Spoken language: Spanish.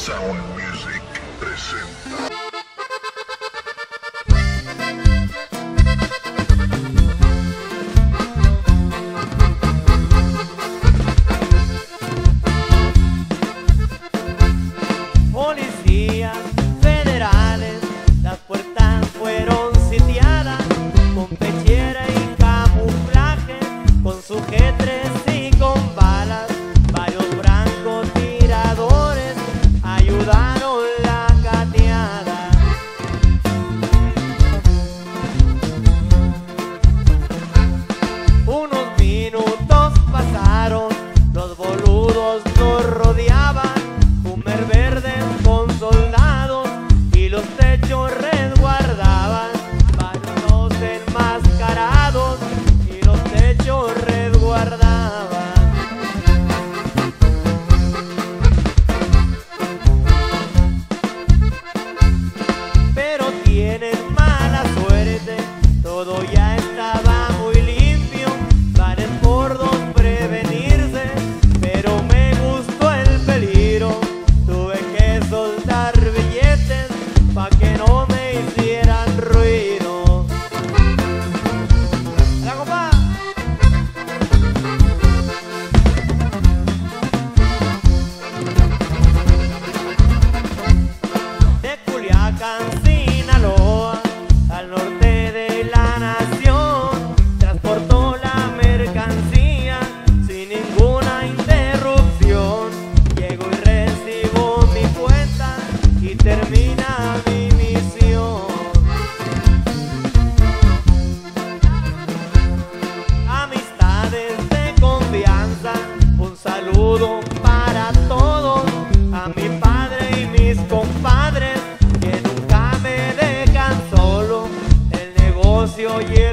Sound Music presenta. Policías federales, las puertas fueron sitiadas con pechera y camuflaje, con sujetres y con balas. Varios francotiradores ayudaron la cateada. Unos minutos pasaron, los boludos nos rodeaban, Hummer verdes con soldados y los techos resguardaban. Varios enmascarados y los techos resguardaban. Pero tienen mala suerte, todo ya estaba muy limpio, bares por dos prevenirse, pero me gustó el peligro. Tuve que soltar billetes pa' que no me hicieran ruido. ¡La compa! De Culiacán, Sinaloa, al norte de la nación, transportó la mercancía sin ninguna interrupción. Llego y recibo mi cuenta y termina mi misión. Amistades de confianza, un saludo para todos, a mi padre y mis compadres que nunca me dejan solo. El negocio lleva